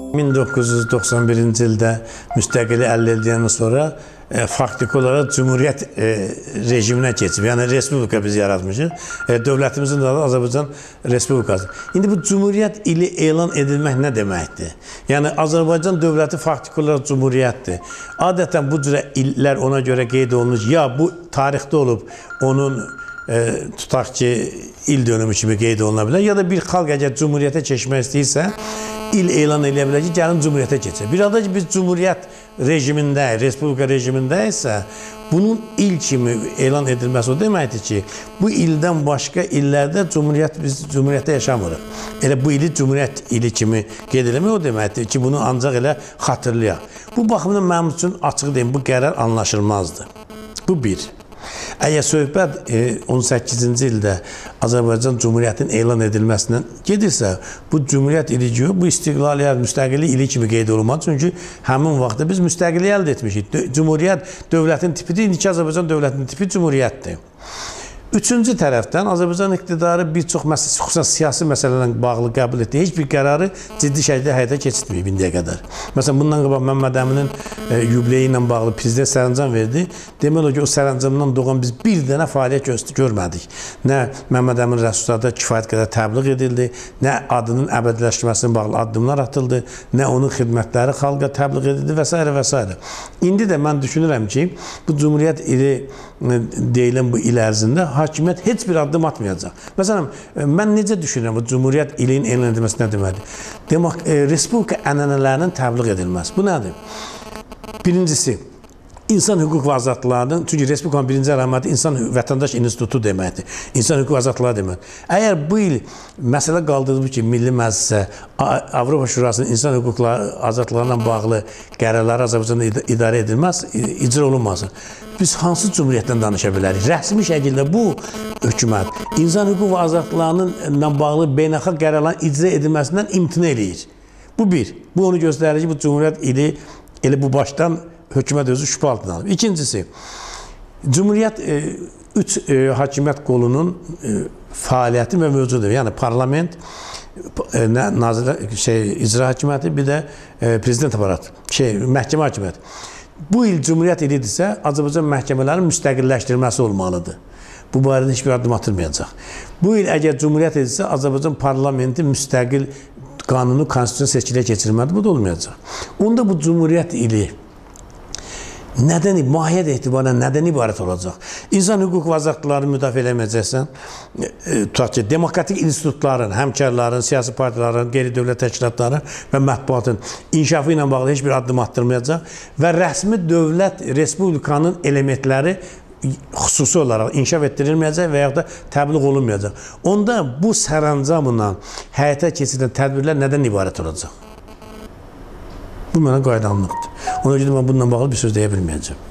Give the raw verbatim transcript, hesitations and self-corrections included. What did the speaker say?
min doqquz yüz doxsan birinci ildə müstəqili əldə edildikdən sonra e, faktiki olaraq Cumhuriyyət e, rejiminə keçib. Yəni Respublika biz yaratmışıq. E, dövlətimizin adı Azərbaycan Respublikası. İndi bu Cumhuriyyət ili elan edilmək nə deməkdir? Yəni Azərbaycan dövləti faktiki olaraq Cumhuriyyətdir. Adətən bu cürə illər ona görə qeyd olunur. Ya bu tarixdə olub onun e, tutaq ki il dönümü kimi qeyd oluna bilər. Ya da bir xalq əgər Cumhuriyyətə keçmək istəyirsə il elan edə bilər ki, gəlin Cumhuriyyətə keçək. Bir arada ki, biz Cumhuriyyət rejimindəyik, Respublika rejimindəyiksə, bunun il kimi elan edilməsi o deməkdir ki, bu ildən başqa illərdə Cumhuriyyət, biz Cumhuriyyətdə yaşamırıq. Elə bu ili Cumhuriyyət ili kimi qeyd eləmək o deməkdir ki, bunu ancaq elə xatırlayaq. Bu baxımdan mənim üçün açıq deyim, bu qərar anlaşılmazdır. Bu bir. Əgər söhbət on səkkizinci ildə Azərbaycan Cumhuriyyətinin elan edilməsindən gedirsə, bu Cumhuriyyət ili ki, bu istiqlaliyyət, müstəqillik ili kimi qeyd olunmalı. Çünki həmin vaxtda biz müstəqilliyi əldə etmişik. Cumhuriyyət dövlətin tipidir, indiki Azərbaycan dövlətinin tipi Cumhuriyyətdir. Üçüncü tərəfdən Azərbaycan iqtidarı bir çox məsələ, xüsusən siyasi məsələlərlə bağlı qəbul etdiyi heç bir qərarı ciddi şəkildə həyata keçirtməyib indiyə qədər. Məsələn, bundan qabaq Məmməd Əminin e, yubileyi ilə bağlı prezident sərəncam verdi. Deməli ki, o sərəncamdan doğan biz bir dənə fəaliyyət görmədik. Nə Məmməd Əmin Rəsulzada kifayət qədər təbliğ edildi, nə adının əbədiləşməsinə bağlı addımlar atıldı, nə onun xidmətləri xalqa təbliğ edildi və s. və s. İndi də mən düşünürəm ki, bu Cumhuriyyət ili deyilən bu il ərzində hakimiyyət heç bir addım atmayacaq. Məsələn, mən necə düşünürəm bu Cumhuriyyət ilinin elan edilməsi nə deməkdir? Demək, e, Respublika ənənələrinin təbliğ edilməsi. Bu nədir? Birincisi, İnsan hüquq və azadlıqlarının, çünki Respublikanın birinci əlaməti insan vətəndaş institutu deməkdir. İnsan hüquq və azadlıqları deməkdir. Əgər bu il məsələ qaldırılıb ki, Milli Məclisə, Avropa Şurasının insan hüquqları, azadlıqlarla bağlı qərarları Azərbaycanda idarə edilməz, icra olunmasın. Biz hansı Cumhuriyyətdən danışa bilərik? Rəsmi şəkildə bu hökumət insan hüquq və azadlıqlarla bağlı beynəlxalq qərarların icra edilməsindən imtina eləyir. Bu bir. Bu onu göstərir ki, bu Cumhuriyyət ili elə bu başdan hökumət özü şübhə altına alıb. İkincisi, Cumhuriyyət e, üç e, hakimiyyət qolunun e, fəaliyyəti və mövcududur. Yəni parlament, e, nazirlər, şey, icra hakimiyyəti, bir də e, prezident aparatı, şey, məhkəmə hakimiyyəti. Bu il Cumhuriyyət ilidirsə, Azərbaycan məhkəmələrinin müstəqilləşdirilməsi olmalıdır. Bu barədə heç bir addım atılmayacaq. Bu il əgər Cumhuriyyət edirsə, Azərbaycan parlamenti müstəqil qanunu, konstitusiya seçkilə keçirməlidir. Bu da olmayacaq. Onda bu Cumhuriyyət ili nədən, mahiyyət etibarən nədən ibarət olacaq? İnsan hüquq və azadlıqlarını müdafiə eləməyəcəksən, e, tutaq ki, demokratik institutların, həmkarların, siyasi partiyaların, qeyri-dövlət təşkilatların və mətbuatın inkişafı ilə bağlı heç bir addım attırmayacaq və rəsmi dövlət respublikanın elementləri xüsusi olaraq inkişaf etdirilməyəcək və yaxud da təbliğ olunmayacaq. Onda bu sərəncamla həyata keçirilən tədbirlər nədən ibarət olacaq? Bu mənə qaydanlıqdır. Ona görə mən bununla bağlı bir söz deyə bilməyəcəm.